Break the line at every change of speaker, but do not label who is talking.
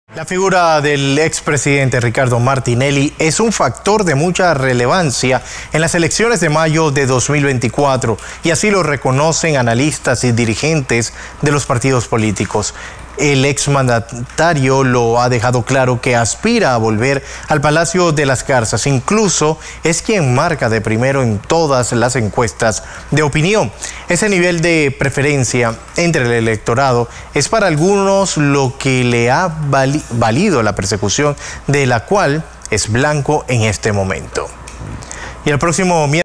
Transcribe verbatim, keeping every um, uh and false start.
La figura del expresidente Ricardo Martinelli es un factor de mucha relevancia en las elecciones de mayo de dos mil veinticuatro y así lo reconocen analistas y dirigentes de los partidos políticos. El exmandatario lo ha dejado claro que aspira a volver al Palacio de las Garzas. Incluso es quien marca de primero en todas las encuestas de opinión. Ese nivel de preferencia entre el electorado es para algunos lo que le ha vali- valido la persecución de la cual es blanco en este momento. Y el próximo miércoles